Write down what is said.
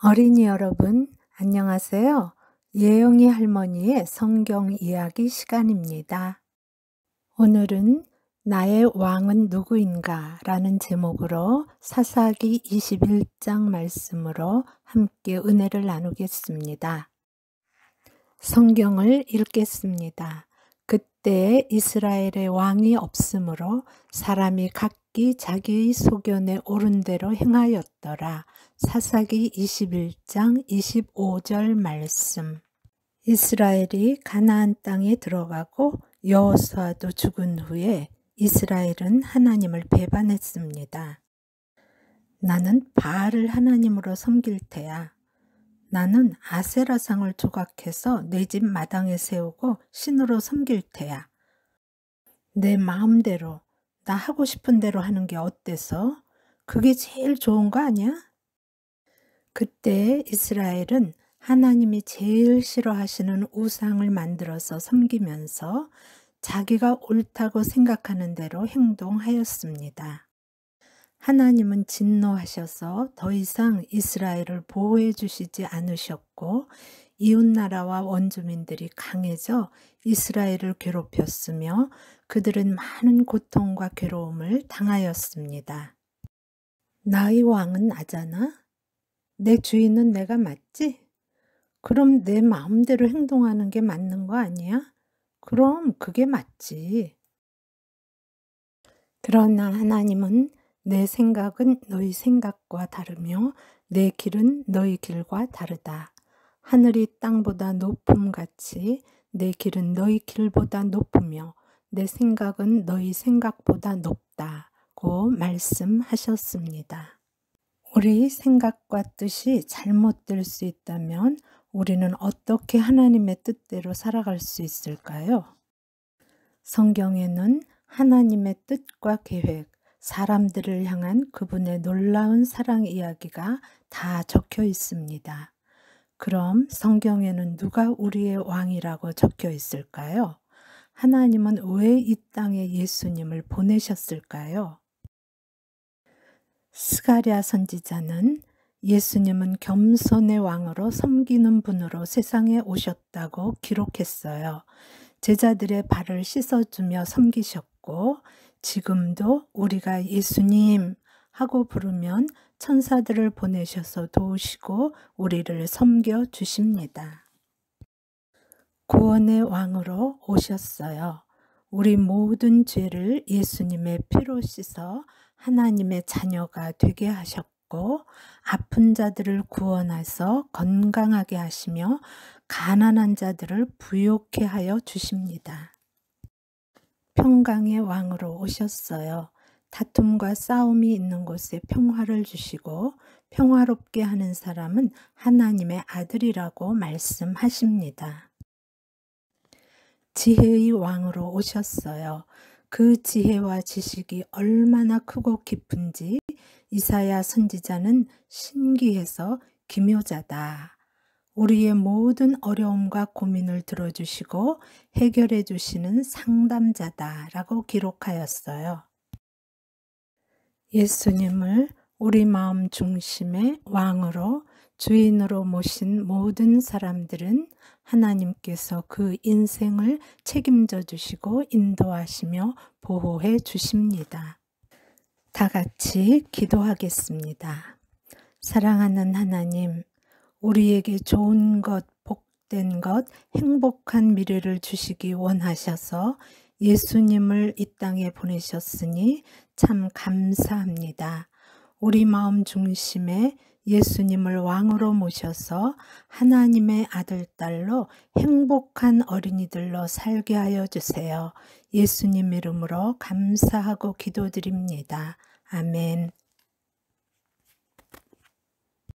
어린이 여러분, 안녕하세요. 예영이 할머니의 성경 이야기 시간입니다. 오늘은 나의 왕은 누구인가 라는 제목으로 사사기 21장 말씀으로 함께 은혜를 나누겠습니다. 성경을 읽겠습니다. 그때 이스라엘의 왕이 없으므로 사람이 각기 자기의 소견에 옳은 대로 행하였더라. 사사기 21장 25절 말씀. 이스라엘이 가나안 땅에 들어가고 여호수아도 죽은 후에 이스라엘은 하나님을 배반했습니다. 나는 바알을 하나님으로 섬길 테야. 나는 아세라상을 조각해서 내 집 마당에 세우고 신으로 섬길 테야. 내 마음대로, 나 하고 싶은 대로 하는 게 어때서? 그게 제일 좋은 거 아니야? 그때 이스라엘은 하나님이 제일 싫어하시는 우상을 만들어서 섬기면서 자기가 옳다고 생각하는 대로 행동하였습니다. 하나님은 진노하셔서 더 이상 이스라엘을 보호해 주시지 않으셨고 이웃나라와 원주민들이 강해져 이스라엘을 괴롭혔으며 그들은 많은 고통과 괴로움을 당하였습니다. 나의 왕은 나잖아? 내 주인은 내가 맞지? 그럼 내 마음대로 행동하는 게 맞는 거 아니야? 그럼 그게 맞지. 그러나 하나님은 내 생각은 너희 생각과 다르며 내 길은 너희 길과 다르다. 하늘이 땅보다 높음같이 내 길은 너희 길보다 높으며 내 생각은 너희 생각보다 높다고 말씀하셨습니다. 우리 생각과 뜻이 잘못될 수 있다면 우리는 어떻게 하나님의 뜻대로 살아갈 수 있을까요? 성경에는 하나님의 뜻과 계획, 사람들을 향한 그분의 놀라운 사랑 이야기가 다 적혀 있습니다. 그럼 성경에는 누가 우리의 왕이라고 적혀 있을까요? 하나님은 왜 이 땅에 예수님을 보내셨을까요? 스가랴 선지자는 예수님은 겸손의 왕으로 섬기는 분으로 세상에 오셨다고 기록했어요. 제자들의 발을 씻어주며 섬기셨고 지금도 우리가 예수님 하고 부르면 천사들을 보내셔서 도우시고 우리를 섬겨 주십니다. 구원의 왕으로 오셨어요. 우리 모든 죄를 예수님의 피로 씻어 하나님의 자녀가 되게 하셨고 아픈 자들을 구원해서 건강하게 하시며 가난한 자들을 부욕해 하여 주십니다. 평강의 왕으로 오셨어요. 다툼과 싸움이 있는 곳에 평화를 주시고 평화롭게 하는 사람은 하나님의 아들이라고 말씀하십니다. 지혜의 왕으로 오셨어요. 그 지혜와 지식이 얼마나 크고 깊은지 이사야 선지자는 신기해서 기묘자다. 우리의 모든 어려움과 고민을 들어주시고 해결해 주시는 상담자다라고 기록하였어요. 예수님을 우리 마음 중심의 왕으로 주인으로 모신 모든 사람들은 하나님께서 그 인생을 책임져 주시고 인도하시며 보호해 주십니다. 다 같이 기도하겠습니다. 사랑하는 하나님, 우리에게 좋은 것, 복된 것, 행복한 미래를 주시기 원하셔서 예수님을 이 땅에 보내셨으니 참 감사합니다. 우리 마음 중심에 예수님을 왕으로 모셔서 하나님의 아들, 딸로 행복한 어린이들로 살게 하여 주세요. 예수님 이름으로 감사하고 기도드립니다. 아멘.